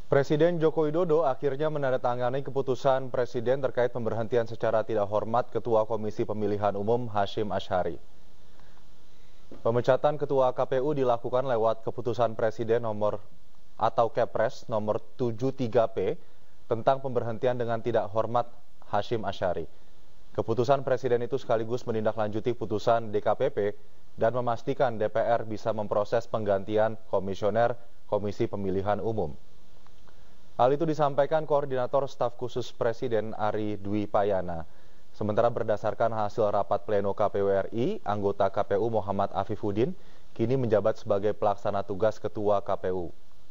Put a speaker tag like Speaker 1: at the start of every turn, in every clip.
Speaker 1: Presiden Joko Widodo akhirnya menandatangani keputusan Presiden terkait pemberhentian secara tidak hormat Ketua Komisi Pemilihan Umum Hasyim Asyhari. Pemecatan Ketua KPU dilakukan lewat keputusan Presiden Kepres nomor 73P tentang pemberhentian dengan tidak hormat Hasyim Asyhari. Keputusan Presiden itu sekaligus menindaklanjuti putusan DKPP dan memastikan DPR bisa memproses penggantian komisioner Komisi Pemilihan Umum. Hal itu disampaikan Koordinator Staf Khusus Presiden Ari Dwi Payana. Sementara berdasarkan hasil rapat pleno KPU RI, anggota KPU Muhammad Afifuddin kini menjabat sebagai pelaksana tugas Ketua KPU.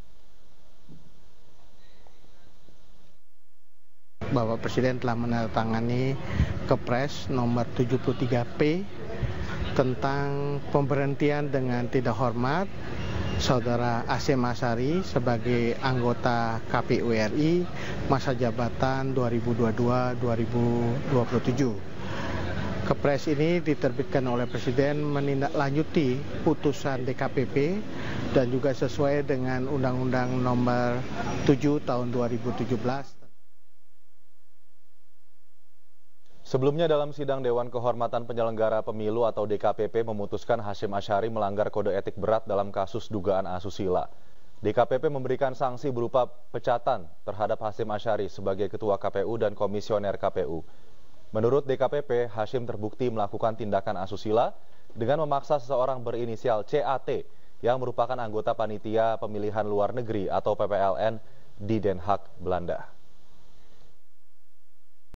Speaker 2: Bapak Presiden telah menandatangani Kepres nomor 73P tentang pemberhentian dengan tidak hormat Saudara Hasyim Asyhari sebagai anggota KPU RI masa jabatan 2022-2027. Kepres ini diterbitkan oleh Presiden menindaklanjuti putusan DKPP dan juga sesuai dengan Undang-Undang Nomor 7 Tahun 2017.
Speaker 1: Sebelumnya dalam sidang Dewan Kehormatan Penyelenggara Pemilu atau DKPP memutuskan Hasyim Asyhari melanggar kode etik berat dalam kasus dugaan asusila. DKPP memberikan sanksi berupa pecatan terhadap Hasyim Asyhari sebagai Ketua KPU dan Komisioner KPU. Menurut DKPP, Hasyim terbukti melakukan tindakan asusila dengan memaksa seseorang berinisial CAT yang merupakan anggota Panitia Pemilihan Luar Negeri atau PPLN di Den Haag, Belanda.